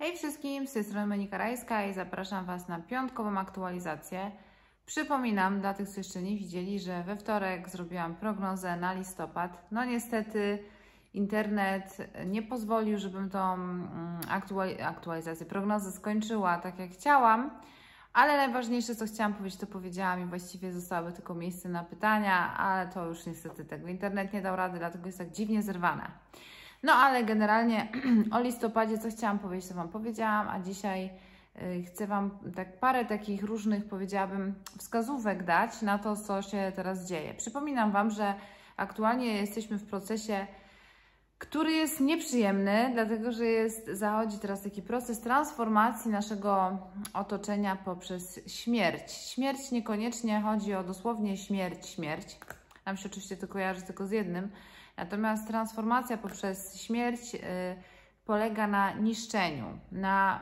Hej wszystkim, z tej strony Monika Rajska i zapraszam Was na piątkową aktualizację. Przypominam dla tych, co jeszcze nie widzieli, że we wtorek zrobiłam prognozę na listopad. No niestety internet nie pozwolił, żebym tą aktualizację, prognozę skończyła tak jak chciałam, ale najważniejsze, co chciałam powiedzieć, to powiedziałam i właściwie zostały tylko miejsce na pytania, ale to już niestety tego internet nie dał rady, dlatego jest tak dziwnie zerwane. No ale generalnie o listopadzie, co chciałam powiedzieć, to Wam powiedziałam, a dzisiaj chcę Wam tak parę takich różnych, powiedziałabym, wskazówek dać na to, co się teraz dzieje. Przypominam Wam, że aktualnie jesteśmy w procesie, który jest nieprzyjemny, dlatego że zachodzi teraz taki proces transformacji naszego otoczenia poprzez śmierć. Śmierć niekoniecznie chodzi o dosłownie śmierć. Nam się oczywiście to kojarzy tylko z jednym. Natomiast transformacja poprzez śmierć polega na niszczeniu, na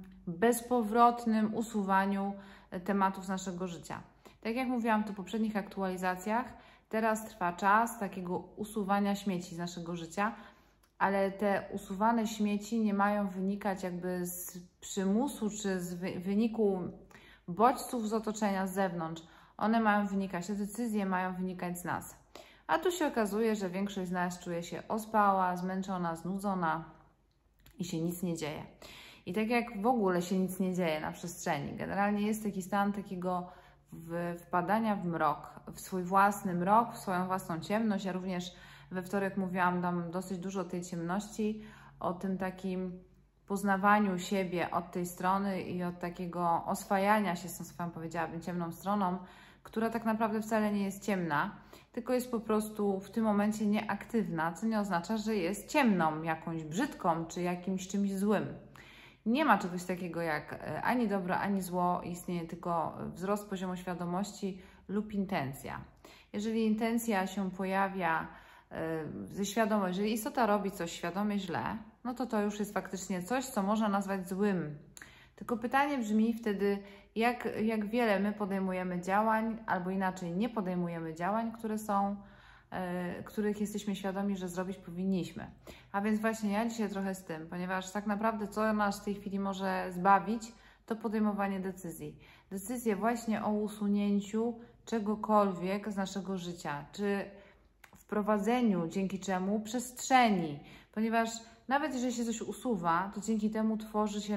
bezpowrotnym usuwaniu tematów z naszego życia. Tak jak mówiłam to w poprzednich aktualizacjach, teraz trwa czas takiego usuwania śmieci z naszego życia, ale te usuwane śmieci nie mają wynikać jakby z przymusu czy z wyniku bodźców z otoczenia, z zewnątrz. One mają wynikać, te decyzje mają wynikać z nas. A tu się okazuje, że większość z nas czuje się ospała, zmęczona, znudzona i się nic nie dzieje. I tak jak w ogóle się nic nie dzieje na przestrzeni, generalnie jest taki stan takiego wpadania w mrok, w swój własny mrok, w swoją własną ciemność. Ja również we wtorek mówiłam tam dosyć dużo o tej ciemności, o tym takim poznawaniu siebie od tej strony i od takiego oswajania się z tą swoją, powiedziałabym, ciemną stroną, która tak naprawdę wcale nie jest ciemna, tylko jest po prostu w tym momencie nieaktywna, co nie oznacza, że jest ciemną, jakąś brzydką, czy jakimś czymś złym. Nie ma czegoś takiego jak ani dobro, ani zło, istnieje tylko wzrost poziomu świadomości lub intencja. Jeżeli intencja się pojawia ze świadomością, jeżeli istota robi coś świadomie źle, no to już jest faktycznie coś, co można nazwać złym. Tylko pytanie brzmi wtedy, jak wiele my podejmujemy działań, albo inaczej nie podejmujemy działań, których jesteśmy świadomi, że zrobić powinniśmy. A więc właśnie ja dzisiaj trochę z tym, ponieważ tak naprawdę co nas w tej chwili może zbawić, to podejmowanie decyzji. Decyzje właśnie o usunięciu czegokolwiek z naszego życia, czy wprowadzeniu dzięki czemu przestrzeni, ponieważ nawet jeżeli się coś usuwa, to dzięki temu tworzy się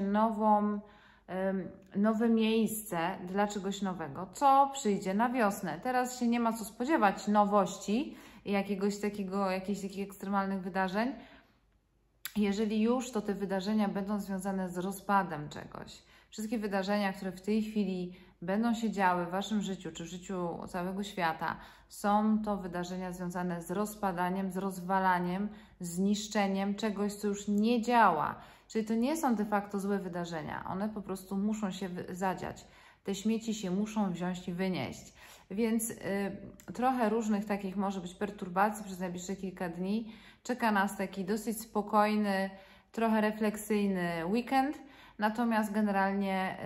nowe miejsce dla czegoś nowego, co przyjdzie na wiosnę. Teraz się nie ma co spodziewać nowości i jakichś takich ekstremalnych wydarzeń. Jeżeli już, to te wydarzenia będą związane z rozpadem czegoś. Wszystkie wydarzenia, które w tej chwili będą się działy w Waszym życiu, czy w życiu całego świata, są to wydarzenia związane z rozpadaniem, z rozwalaniem, z niszczeniem czegoś, co już nie działa. Czyli to nie są de facto złe wydarzenia, one po prostu muszą się zadziać. Te śmieci się muszą wziąć i wynieść. Więc trochę różnych takich może być perturbacji przez najbliższe kilka dni. Czeka nas taki dosyć spokojny, trochę refleksyjny weekend, natomiast generalnie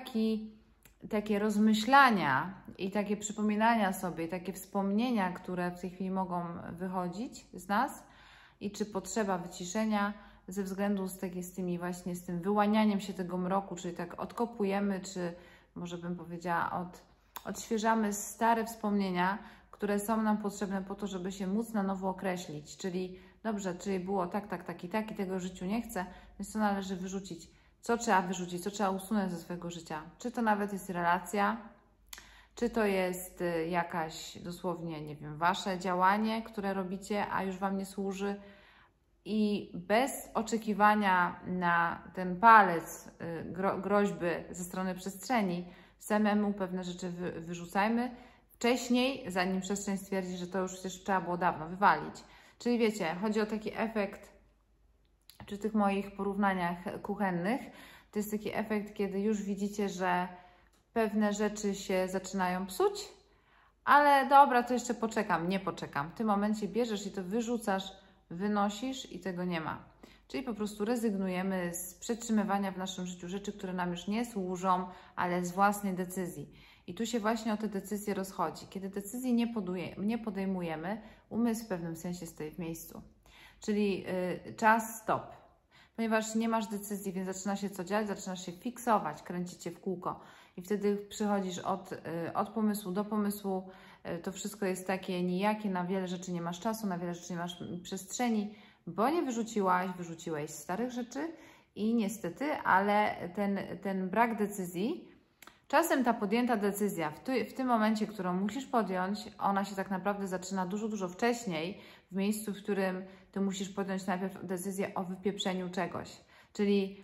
takie rozmyślania i takie przypominania sobie, takie wspomnienia, które w tej chwili mogą wychodzić z nas i czy potrzeba wyciszenia ze względu z tym wyłanianiem się tego mroku, czyli tak odkopujemy, czy może bym powiedziała odświeżamy stare wspomnienia, które są nam potrzebne po to, żeby się móc na nowo określić, czyli dobrze, czyli było tak i tego w życiu nie chcę, więc to należy wyrzucić. Co trzeba wyrzucić, co trzeba usunąć ze swojego życia? Czy to nawet jest relacja, czy to jest jakaś dosłownie, nie wiem, Wasze działanie, które robicie, a już Wam nie służy i bez oczekiwania na ten palec groźby ze strony przestrzeni, samemu pewne rzeczy wyrzucajmy wcześniej, zanim przestrzeń stwierdzi, że to już przecież trzeba było dawno wywalić. Czyli wiecie, chodzi o taki efekt przy tych moich porównaniach kuchennych, to jest taki efekt, kiedy już widzicie, że pewne rzeczy się zaczynają psuć, ale dobra, to jeszcze poczekam, nie poczekam. W tym momencie bierzesz i to wyrzucasz, wynosisz i tego nie ma. Czyli po prostu rezygnujemy z przetrzymywania w naszym życiu rzeczy, które nam już nie służą, ale z własnej decyzji. I tu się właśnie o te decyzje rozchodzi. Kiedy decyzji nie podejmujemy, umysł w pewnym sensie stoi w miejscu. Czyli czas stop. ponieważ nie masz decyzji, więc zaczyna się co dziać, zaczynasz się fiksować, kręcić się w kółko i wtedy przychodzisz od pomysłu do pomysłu, to wszystko jest takie nijakie, na wiele rzeczy nie masz czasu, na wiele rzeczy nie masz przestrzeni, bo nie wyrzuciłeś starych rzeczy i niestety, ale ten brak decyzji, czasem ta podjęta decyzja w tym momencie, którą musisz podjąć, ona się tak naprawdę zaczyna dużo, dużo wcześniej, w miejscu, w którym Ty musisz podjąć najpierw decyzję o wypieprzeniu czegoś. Czyli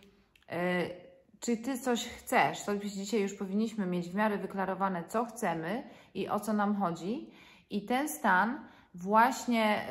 czy Ty coś chcesz, to dzisiaj już powinniśmy mieć w miarę wyklarowane, co chcemy i o co nam chodzi. I ten stan właśnie,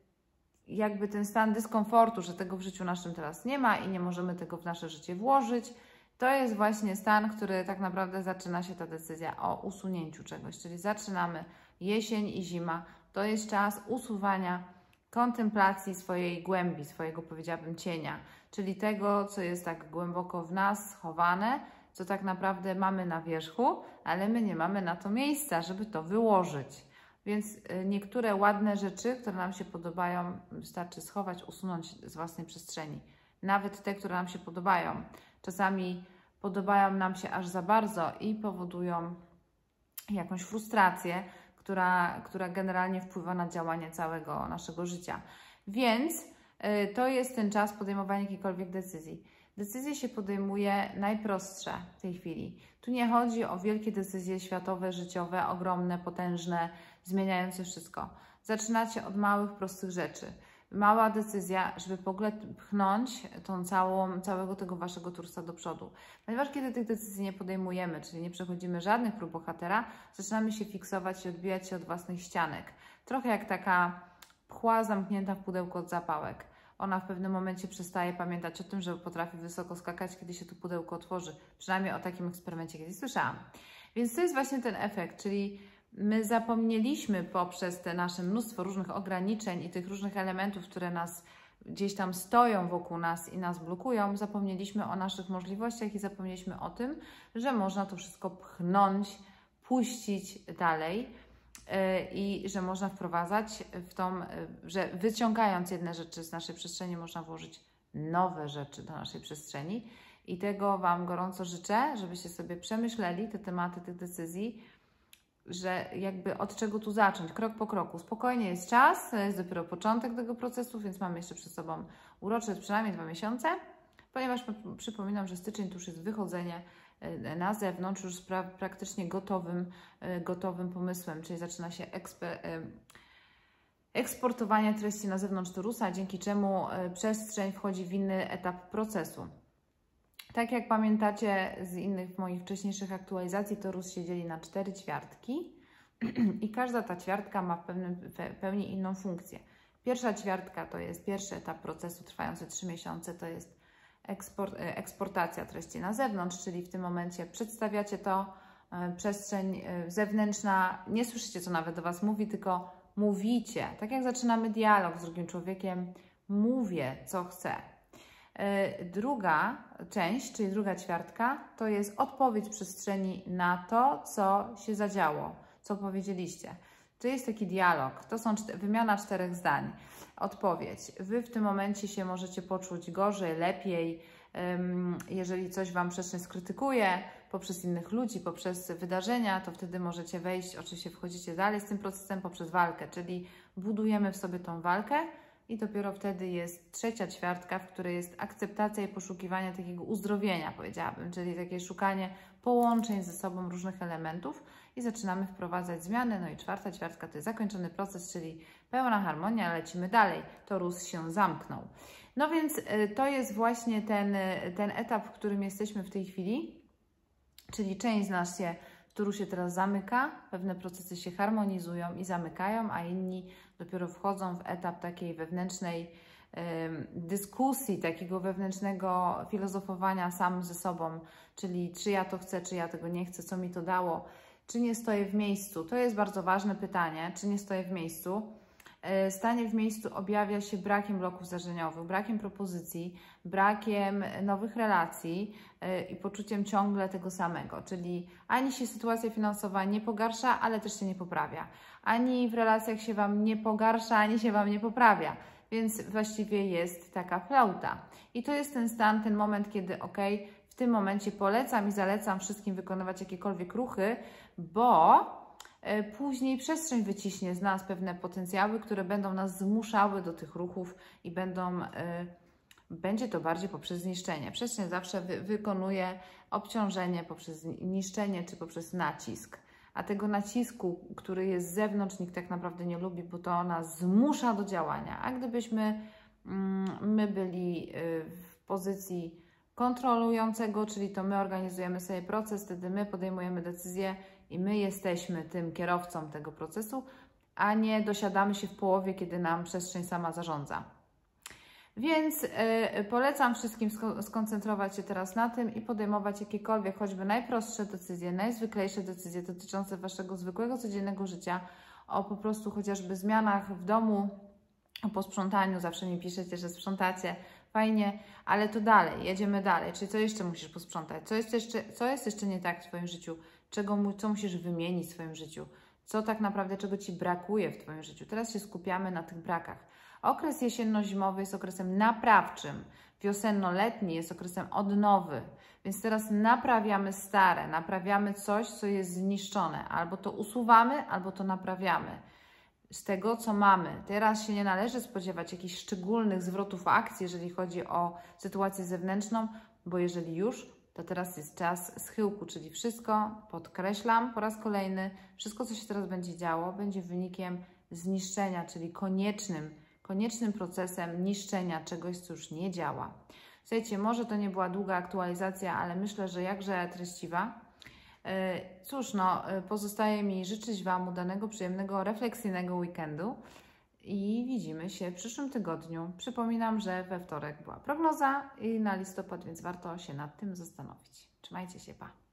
jakby ten stan dyskomfortu, że tego w życiu naszym teraz nie ma i nie możemy tego w nasze życie włożyć, to jest właśnie stan, który tak naprawdę zaczyna się ta decyzja o usunięciu czegoś. Czyli zaczynamy jesień i zima. To jest czas usuwania, kontemplacji swojej głębi, swojego, powiedziałabym, cienia. Czyli tego, co jest tak głęboko w nas schowane, co tak naprawdę mamy na wierzchu, ale my nie mamy na to miejsca, żeby to wyłożyć. Więc niektóre ładne rzeczy, które nam się podobają, wystarczy schować, usunąć z własnej przestrzeni. Nawet te, które nam się podobają. Czasami podobają nam się aż za bardzo i powodują jakąś frustrację, która generalnie wpływa na działanie całego naszego życia. Więc to jest ten czas podejmowania jakiejkolwiek decyzji. Decyzje się podejmuje najprostsze w tej chwili. Tu nie chodzi o wielkie decyzje światowe, życiowe, ogromne, potężne, zmieniające wszystko. Zaczynacie od małych, prostych rzeczy. Mała decyzja, żeby w ogóle pchnąć całego tego Waszego tursa do przodu. Ponieważ kiedy tych decyzji nie podejmujemy, czyli nie przechodzimy żadnych prób bohatera, zaczynamy się fiksować i odbijać się od własnych ścianek. Trochę jak taka pchła zamknięta w pudełku od zapałek. Ona w pewnym momencie przestaje pamiętać o tym, że potrafi wysoko skakać, kiedy się to pudełko otworzy. Przynajmniej o takim eksperymencie kiedyś słyszałam. Więc to jest właśnie ten efekt, czyli my zapomnieliśmy poprzez te nasze mnóstwo różnych ograniczeń i tych różnych elementów, które nas gdzieś tam stoją wokół nas i nas blokują, zapomnieliśmy o naszych możliwościach i zapomnieliśmy o tym, że można to wszystko pchnąć, puścić dalej i że można wprowadzać że wyciągając jedne rzeczy z naszej przestrzeni, można włożyć nowe rzeczy do naszej przestrzeni. I tego Wam gorąco życzę, żebyście sobie przemyśleli te tematy tych decyzji, że jakby od czego tu zacząć, krok po kroku. Spokojnie, jest czas, to jest dopiero początek tego procesu, więc mamy jeszcze przed sobą urocze przynajmniej 2 miesiące, ponieważ przypominam, że styczeń to już jest wychodzenie na zewnątrz, już z praktycznie gotowym pomysłem, czyli zaczyna się eksportowanie treści na zewnątrz torusa, dzięki czemu przestrzeń wchodzi w inny etap procesu. Tak jak pamiętacie z innych moich wcześniejszych aktualizacji, torus się dzieli na 4 ćwiartki i każda ta ćwiartka ma w pełni inną funkcję. Pierwsza ćwiartka to jest pierwszy etap procesu trwający 3 miesiące, to jest eksportacja treści na zewnątrz, czyli w tym momencie przedstawiacie to, przestrzeń zewnętrzna, nie słyszycie, co nawet do Was mówi, tylko mówicie. Tak jak zaczynamy dialog z drugim człowiekiem, mówię, co chcę. Druga część, czyli druga ćwiartka, to jest odpowiedź przestrzeni na to, co się zadziało, co powiedzieliście. To jest taki dialog, to są wymiana 4 zdań. Odpowiedź. Wy w tym momencie się możecie poczuć gorzej, lepiej, jeżeli coś Wam przestrzeń skrytykuje poprzez innych ludzi, poprzez wydarzenia, to wtedy możecie wejść, oczywiście wchodzicie dalej z tym procesem poprzez walkę, czyli budujemy w sobie tą walkę i dopiero wtedy jest trzecia ćwiartka, w której jest akceptacja i poszukiwanie takiego uzdrowienia, powiedziałabym, czyli takie szukanie połączeń ze sobą różnych elementów i zaczynamy wprowadzać zmiany. No i czwarta ćwiartka to jest zakończony proces, czyli pełna harmonia, lecimy dalej. Torus się zamknął. No więc to jest właśnie ten etap, w którym jesteśmy w tej chwili, czyli część z nas się w torusie teraz zamyka, pewne procesy się harmonizują i zamykają, a inni dopiero wchodzą w etap takiej wewnętrznej dyskusji, takiego wewnętrznego filozofowania sam ze sobą, czyli czy ja to chcę, czy ja tego nie chcę, co mi to dało, czy nie stoję w miejscu. To jest bardzo ważne pytanie, czy nie stoję w miejscu. Stanie w miejscu objawia się brakiem bloków zdarzeniowych, brakiem propozycji, brakiem nowych relacji i poczuciem ciągle tego samego, czyli ani się sytuacja finansowa nie pogarsza, ale też się nie poprawia. Ani w relacjach się Wam nie pogarsza, ani się Wam nie poprawia. więc właściwie jest taka flauta. I to jest ten stan, ten moment, kiedy w tym momencie polecam i zalecam wszystkim wykonywać jakiekolwiek ruchy, bo później przestrzeń wyciśnie z nas pewne potencjały, które będą nas zmuszały do tych ruchów i będzie to bardziej poprzez zniszczenie. Przestrzeń zawsze wykonuje obciążenie poprzez niszczenie czy poprzez nacisk. A tego nacisku, który jest z zewnątrz, nikt tak naprawdę nie lubi, bo to nas zmusza do działania. A gdybyśmy my byli w pozycji kontrolującego, czyli to my organizujemy sobie proces, wtedy my podejmujemy decyzję i my jesteśmy tym kierowcą tego procesu, a nie dosiadamy się w połowie, kiedy nam przestrzeń sama zarządza. Więc polecam wszystkim skoncentrować się teraz na tym i podejmować jakiekolwiek, choćby najprostsze decyzje, najzwyklejsze decyzje dotyczące Waszego zwykłego, codziennego życia, o po prostu chociażby zmianach w domu, o posprzątaniu. Zawsze mi piszecie, że sprzątacie, fajnie, ale to dalej, jedziemy dalej. Czyli co jeszcze musisz posprzątać? Co jest jeszcze nie tak w Twoim życiu? Co musisz wymienić w swoim życiu? Co tak naprawdę, czego Ci brakuje w Twoim życiu? Teraz się skupiamy na tych brakach. Okres jesienno-zimowy jest okresem naprawczym, wiosenno-letni jest okresem odnowy, więc teraz naprawiamy stare, naprawiamy coś, co jest zniszczone. Albo to usuwamy, albo to naprawiamy z tego, co mamy. Teraz się nie należy spodziewać jakichś szczególnych zwrotów akcji, jeżeli chodzi o sytuację zewnętrzną, bo jeżeli już, to teraz jest czas schyłku, czyli wszystko, podkreślam po raz kolejny, wszystko, co się teraz będzie działo, będzie wynikiem zniszczenia, czyli koniecznym procesem niszczenia czegoś, co już nie działa. Słuchajcie, może to nie była długa aktualizacja, ale myślę, że jakże treściwa. Cóż, pozostaje mi życzyć Wam udanego, przyjemnego, refleksyjnego weekendu i widzimy się w przyszłym tygodniu. Przypominam, że we wtorek była prognoza i na listopad, więc warto się nad tym zastanowić. Trzymajcie się, pa!